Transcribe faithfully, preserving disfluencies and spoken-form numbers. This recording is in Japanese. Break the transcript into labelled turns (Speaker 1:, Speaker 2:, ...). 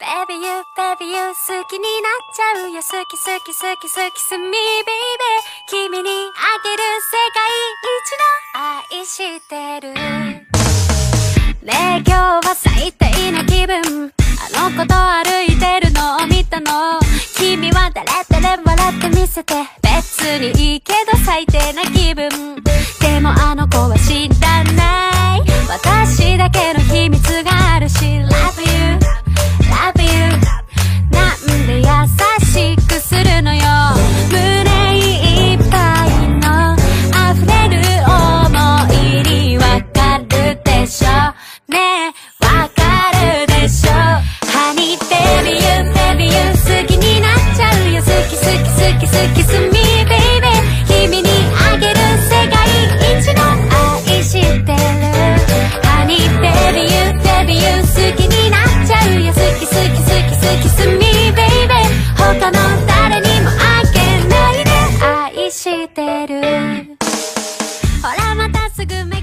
Speaker 1: Baby you, baby you 好きになっちゃうよ好き好き好き好きすみ baby 君にあげる世界一の愛してるねえ今日は最低な気分あの子と歩いてるのを見たの君は照れ照れ笑ってみせて別にいいけど最低な気分でもあの子は知らない私だけの秘密があるし Love you Love you なんで優しくするのよ胸いっぱいの溢れる想いにわかるでしょねえわかるでしょ Honey baby you baby you 好きになっちゃうよ好き好き好き好きすみ baby 君にあげる世界一の愛してる Honey baby you baby you 好きになっちゃうよ好き好き好き好きすみ baby 他の誰にもあげないで愛してるほらまたすぐ